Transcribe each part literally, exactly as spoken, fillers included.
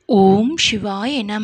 ஓம் சிவாய நம.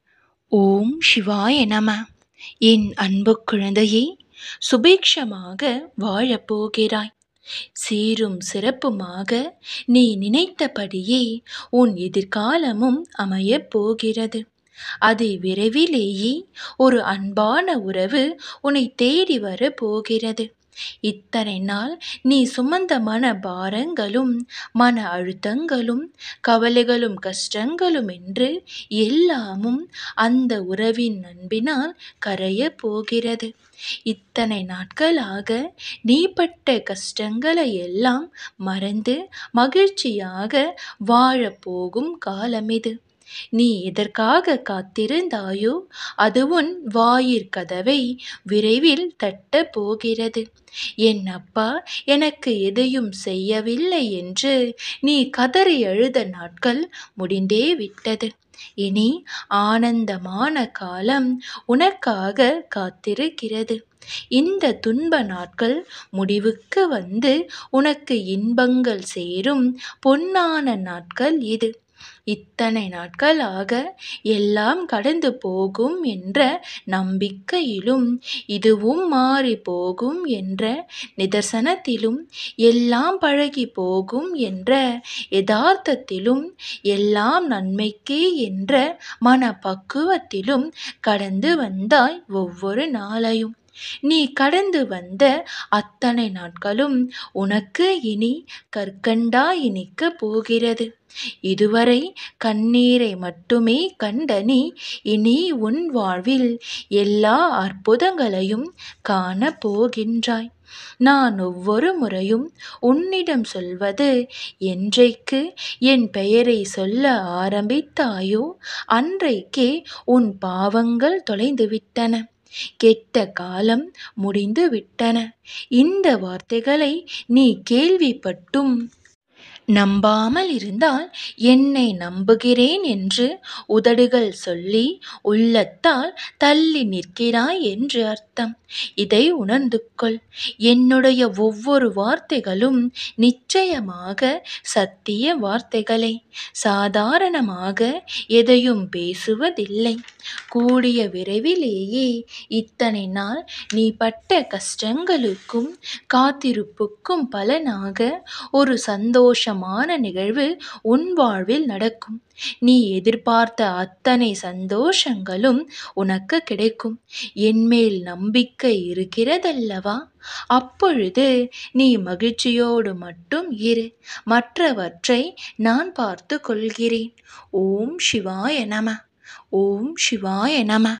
ஓம் சிவாய நம. என் அன்பு குழந்தையே, சுபீக்ஷமாக வாழப்போகிறாய். சீரும் சிறப்புமாக நீ நினைத்தபடியே உன் எதிர்காலமும் அமையப் போகிறது. அதை விரைவிலேயே ஒரு அன்பான உறவு உன்னை தேடி வர போகிறது. இத்தனை நாள் நீ சுமந்த மன பாரங்களும் மன அழுத்தங்களும் கவலைகளும் கஷ்டங்களும் என்று எல்லாமும் அந்த உறவின் அன்பினால் கரைய போகிறது. இத்தனை நாட்களாக நீ பட்ட கஷ்டங்களை எல்லாம் மறந்து மகிழ்ச்சியாக வாழப்போகும் காலம் இது. நீ எதற்காக காத்திருந்தாயோ அது உன் வாயிற்கதவை விரைவில் தட்ட போகிறது. என் அப்பா எனக்கு எதையும் செய்யவில்லை என்று நீ கதறி அழுத நாட்கள் முடிந்தே விட்டது. இனி ஆனந்தமான காலம் உனக்காக காத்திருக்கிறது. இந்த துன்ப நாட்கள் முடிவுக்கு வந்து உனக்கு இன்பங்கள் சேரும் பொன்னான நாட்கள் இது. இத்தனை நாட்களாக எல்லாம் கடந்து போகும் என்ற நம்பிக்கையிலும் இதுவும் மாறி போகும் என்ற நிதர்சனத்திலும் எல்லாம் பழகி போகும் என்ற யதார்த்தத்திலும் எல்லாம் நன்மைக்கே என்ற மனப்பக்குவத்திலும் கடந்து வந்தாய் ஒவ்வொரு நாளையும். நீ கடந்து வந்த அத்தனை நாட்களும் உனக்கு இனி கற்கண்டாய் இனிக்க போகிறது. இதுவரை கண்ணீரை மட்டுமே கண்ட நீ இனி உன் வாழ்வில் எல்லா அற்புதங்களையும் காண போகின்றாய். நான் ஒவ்வொரு முறையும் உன்னிடம் சொல்வது, என்றைக்கு என் பெயரை சொல்ல ஆரம்பித்தாயோ அன்றைக்கே உன் பாவங்கள் தொலைந்துவிட்டன, கெட்ட காலம் முடிந்து விட்டன. இந்த வார்த்தைகளை நீ கேள்விப்பட்டும் நம்பாமல் இருந்தால் என்னை நம்புகிறேன் என்று உதடுகள் சொல்லி உள்ளத்தால் தள்ளி நிற்கிறாய் என்று அர்த்தம். இதை உணர்ந்து கொள். என்னுடைய ஒவ்வொரு வார்த்தைகளும் நிச்சயமாக சத்திய வார்த்தைகளே. சாதாரணமாக எதையும் பேசுவதில்லை. கூடிய விரைவிலேயே இத்தனை நாள் நீ பட்ட கஷ்டங்களுக்கும் காத்திருப்புக்கும் பலனாக ஒரு சந்தோஷமான நிகழ்வு உன் வாழ்வில் நடக்கும். நீ எதிர்பார்த்த அத்தனை சந்தோஷங்களும் உனக்கு கிடைக்கும். என்மேல் நம்பிக்கை இருக்கிறதல்லவா? அப்பொழுது நீ மகிழ்ச்சியோடு மட்டும் இரு. மற்றவற்றை நான் பார்த்து கொள்கிறேன். ஓம் சிவாய நம. ஓம் சிவாய நம.